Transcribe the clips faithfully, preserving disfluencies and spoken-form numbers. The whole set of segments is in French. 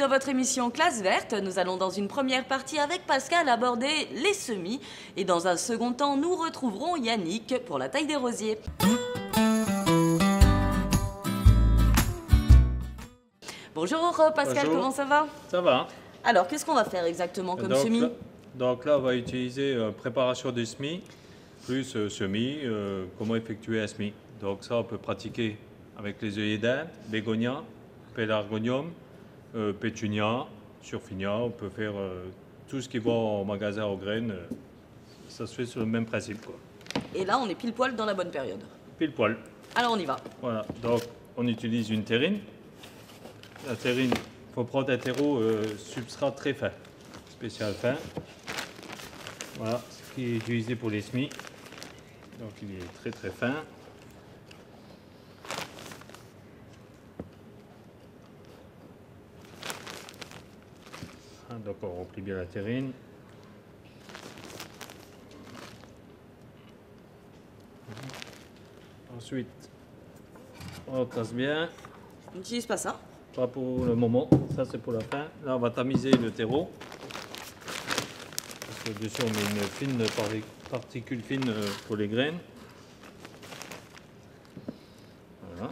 dans votre émission Classe Verte. Nous allons dans une première partie avec Pascal aborder les semis. Et dans un second temps, nous retrouverons Yannick pour la taille des rosiers. Bonjour Pascal, Bonjour. comment ça va? Ça va. Alors, qu'est-ce qu'on va faire exactement comme donc, semis? là, donc là, on va utiliser euh, préparation des semis, plus euh, semis, euh, comment effectuer un semis. Donc ça, on peut pratiquer avec les œillets d'Inde, bégonia, pélargonium, euh, pétunia, surfinia. On peut faire euh, tout ce qui va en magasin aux graines. Euh, ça se fait sur le même principe, quoi. Et là, on est pile poil dans la bonne période. Pile poil. Alors, on y va. Voilà. Donc, on utilise une terrine. La terrine, il faut prendre un terreau euh, substrat très fin, spécial fin. Voilà, ce qui est utilisé pour les semis. Donc il est très très fin. Donc on remplit bien la terrine. Ensuite, on tasse bien. On n'utilise pas ça. Pas pour le moment, ça c'est pour la fin. Là on va tamiser le terreau. Parce que dessus on met une fine particule fine pour les graines. Voilà.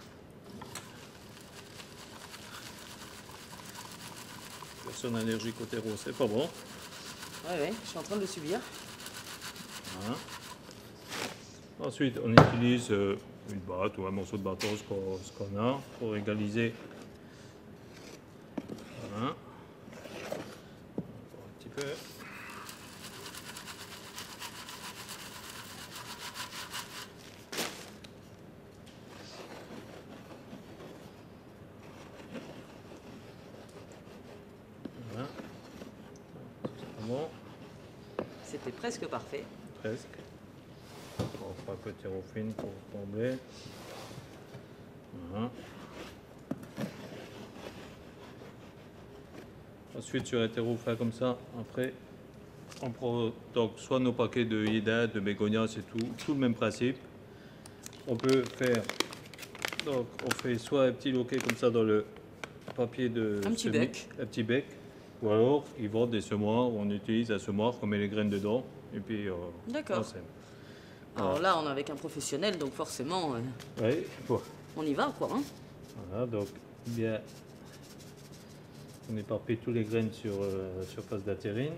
Personne allergique au terreau, c'est pas bon. Ouais, ouais, je suis en train de le subir. Voilà. Ensuite on utilise une batte ou un morceau de bâton, ce qu'on ce qu'on a, pour égaliser. Voilà. Encore un petit peu. Voilà. C'est bon. C'était presque parfait. Presque. On fera un peu de terreau fine pour combler. Voilà. Ensuite, sur un terreau fin comme ça, après, on prend donc soit nos paquets de ida, de bégonia, c'est tout, tout le même principe. On peut faire, donc on fait soit un petit loquet comme ça dans le papier de un petit semis, bec, un petit bec, ou alors ils vendent des semoirs, on utilise un semoir, on met les graines dedans et puis euh, d'accord. on sème. Alors Voilà. là, on est avec un professionnel, donc forcément, euh, Oui, bon. on y va, quoi. Hein. Voilà, donc bien, on éparpille tous les graines sur euh, la surface de la terrine.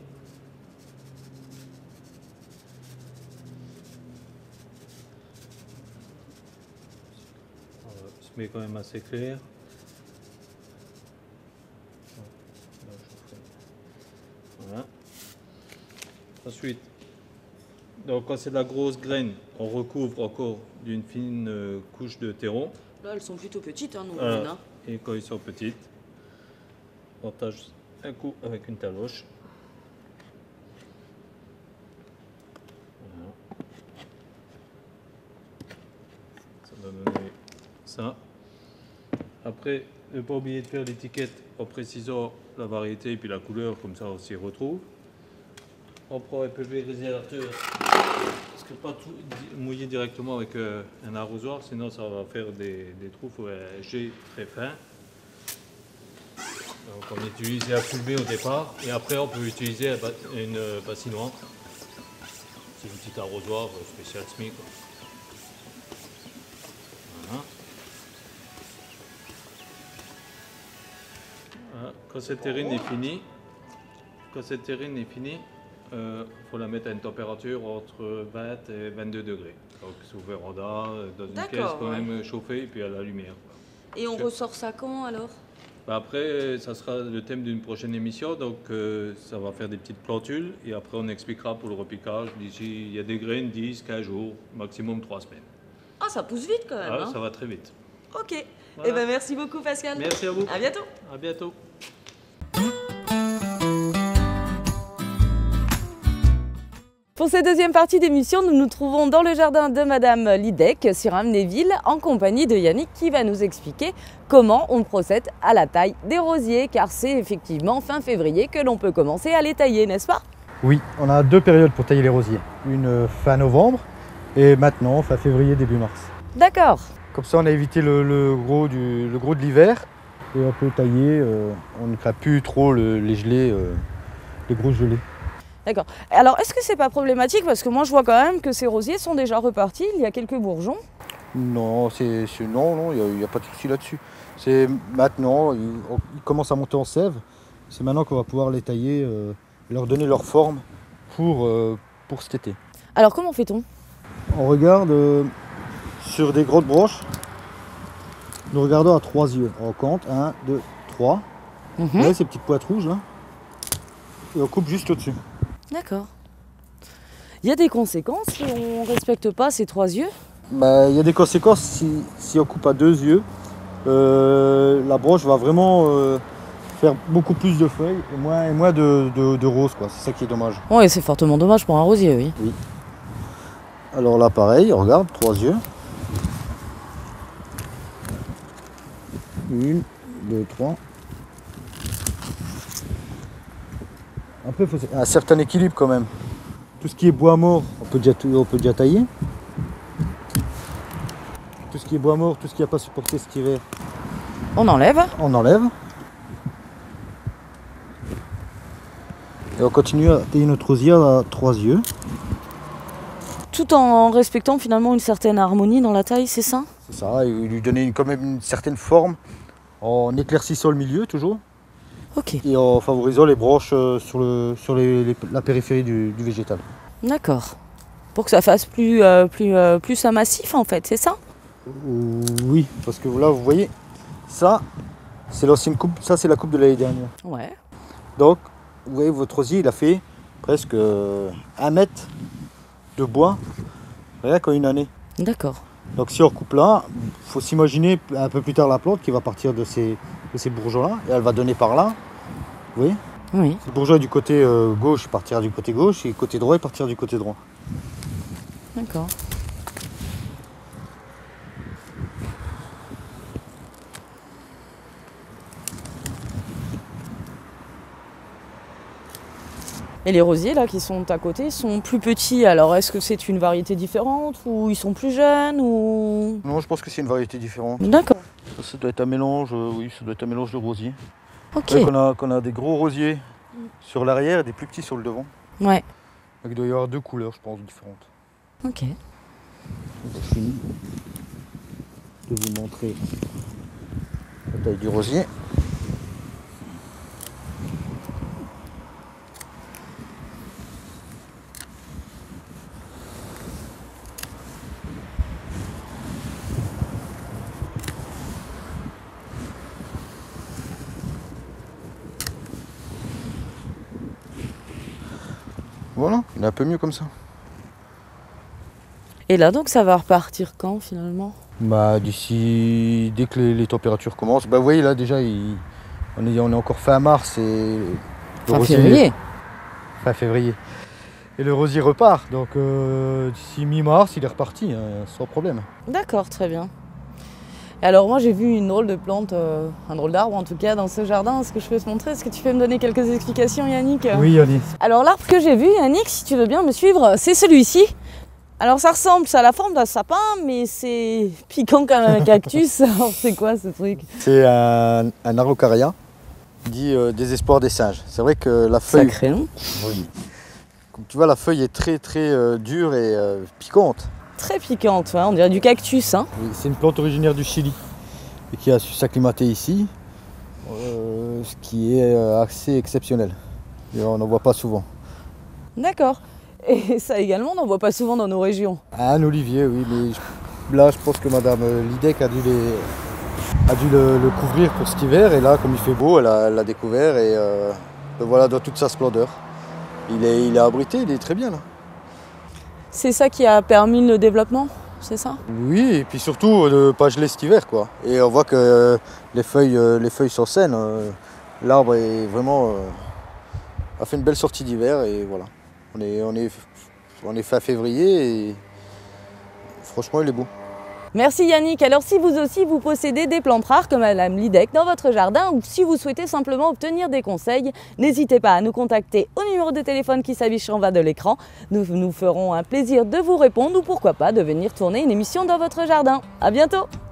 Alors, il se met quand même assez clair. Voilà. Ensuite, donc quand c'est de la grosse graine, on recouvre encore d'une fine euh, couche de terreau. Là, elles sont plutôt petites, hein, nous, Voilà. Lena. Et quand ils sont petites, on tâche un coup avec une taloche. Voilà. Ça doit donner ça. Après, ne pas oublier de faire l'étiquette en précisant la variété et puis la couleur, comme ça on s'y retrouve. On prend un pulvérisateur, parce que pas tout mouiller directement avec euh, un arrosoir, sinon ça va faire des, des trous. Il faut un jet très fin. Donc on utilise la pulvée au départ et après on peut utiliser une bassinoire. C'est une petite arrosoir spécial S M I, quoi. Voilà. Voilà. Quand cette terrine est finie, quand cette terrine est finie, il euh, faut la mettre à une température entre vingt et vingt-deux degrés. Donc sous véranda, dans une caisse quand ouais. même chauffée et puis à la lumière. Et on Je... ressort ça quand alors? Après, ça sera le thème d'une prochaine émission, donc euh, ça va faire des petites plantules et après on expliquera pour le repiquage. D'ici, il y a des graines, dix, quinze jours, maximum trois semaines. Ah, ça pousse vite quand même. Ah, hein. ça va très vite. Ok. Voilà. Eh ben, merci beaucoup, Pascal. Merci à vous. À bientôt. À bientôt. Pour cette deuxième partie d'émission, nous nous trouvons dans le jardin de Madame Lidec sur Amnéville en compagnie de Yannick qui va nous expliquer comment on procède à la taille des rosiers car c'est effectivement fin février que l'on peut commencer à les tailler, n'est-ce pas? Oui, on a deux périodes pour tailler les rosiers. Une fin novembre et maintenant fin février, début mars. D'accord. Comme ça on a évité le, le, gros, du, le gros de l'hiver et on peut tailler, euh, on ne craint plus trop le, les gelées, euh, les grosses gelées. D'accord. Alors, est-ce que c'est pas problématique? Parce que moi, je vois quand même que ces rosiers sont déjà repartis. Il y a quelques bourgeons. Non, c'est, c'est- non, non, il n'y a, a pas de souci là-dessus. C'est maintenant, ils, ils commencent à monter en sève. C'est maintenant qu'on va pouvoir les tailler euh, et leur donner leur forme pour, euh, pour cet été. Alors, comment fait-on? On regarde euh, sur des grosses broches. Nous regardons à trois yeux. On compte un, deux, trois. Mhm. Vous voyez ces petites pointes rouges là? Et on coupe juste au-dessus. D'accord. Il y a des conséquences si on ne respecte pas ces trois yeux? Bah, il y a des conséquences si, si on coupe à deux yeux. Euh, la broche va vraiment euh, faire beaucoup plus de feuilles et moins, et moins de, de, de roses, quoi. C'est ça qui est dommage. Oui, c'est fortement dommage pour un rosier, oui. Oui. Alors là, pareil, on regarde, trois yeux. Une, deux, trois. Après, il faut un certain équilibre quand même. Tout ce qui est bois mort, on peut déjà, on peut déjà tailler. Tout ce qui est bois mort, tout ce qui n'a pas supporté cet hiver, On enlève. on enlève. Et on continue à tailler notre rosier à trois yeux. Tout en respectant finalement une certaine harmonie dans la taille, c'est ça? C'est ça, et lui donner une- quand même une certaine forme en éclaircissant le milieu toujours Ok, et en favorisant les branches euh, sur, le, sur les- les- la périphérie du, du végétal. d'accord. Pour que ça fasse plus, euh, plus, euh, plus un massif en fait, c'est ça? Oui, parce que là vous voyez, ça c'est l'ancienne coupe, ça c'est la coupe de l'année dernière. Ouais. Donc vous voyez votre rosier il a fait presque euh, un mètre de bois rien qu'en une année. D'accord. Donc si on recoupe là, il faut s'imaginer un peu plus tard la plante qui va partir de ces, de ces bourgeons-là et elle va donner par là. Vous voyez? Oui. Le bourgeon du côté euh, gauche partira du côté gauche et le côté droit il partira du côté droit. D'accord. Et les rosiers là qui sont à côté sont plus petits. Alors est-ce que c'est une variété différente ou ils sont plus jeunes ou... Non, je pense que c'est une variété différente. D'accord. Ça, ça doit être un mélange, euh, oui, ça doit être un mélange de rosiers. Ok. Vous voyez qu'on a, qu'on a des gros rosiers sur l'arrière et des plus petits sur le devant. Ouais. Donc il doit y avoir deux couleurs, je pense, différentes. Ok. Je finis de vous montrer la taille du rosier. Voilà, il est un peu mieux comme ça. Et là donc ça va repartir quand finalement? Bah d'ici, dès que les, les températures commencent, bah vous voyez là déjà, il- on, est, on est encore fin mars et le Fin rosier- février. Fin février. Et le rosier repart, donc euh, d'ici mi-mars, il est reparti, hein, sans problème. D'accord, très bien. Et alors moi j'ai vu une drôle de plante, euh, un drôle d'arbre en tout cas dans ce jardin. Est-ce que je peux te montrer? Est-ce que tu peux me donner quelques explications, Yannick? Oui, Yannick. Alors l'arbre que j'ai vu, Yannick, si tu veux bien me suivre, c'est celui-ci. Alors ça ressemble, ça a la forme d'un sapin, mais c'est piquant comme un cactus. Alors c'est quoi ce truc? C'est un, un araucaria, dit euh, désespoir des singes. C'est vrai que la feuille, Sacré, hein? oui. Comme tu vois, la feuille est très très euh, dure et euh, piquante. Très piquante, hein, on dirait du cactus. Hein. Oui, c'est une plante originaire du Chili et qui a su s'acclimater ici, euh, ce qui est euh, assez exceptionnel. Et on n'en voit pas souvent. D'accord. Et ça également, on n'en voit pas souvent dans nos régions. Un olivier, oui, mais je- là je pense que Madame Lidec a dû, les, a dû le, le couvrir pour cet hiver et là comme il fait beau, elle a- elle l'a découvert et euh, le voilà dans toute sa splendeur. Il est, il est abrité, il est très bien là. C'est ça qui a permis le développement, c'est ça? Oui, et puis surtout de ne pas geler cet hiver quoi. Et on voit que euh, les, feuilles, euh, les feuilles sont saines. euh, L'arbre est vraiment euh, a fait une belle sortie d'hiver et voilà. On est, on, est, on est fin février et franchement il est beau. Merci Yannick. Alors si vous aussi vous possédez des plantes rares comme Madame Lidec dans votre jardin ou si vous souhaitez simplement obtenir des conseils, n'hésitez pas à nous contacter au numéro de téléphone qui s'affiche en bas de l'écran. Nous nous ferons un plaisir de vous répondre ou pourquoi pas de venir tourner une émission dans votre jardin. À bientôt.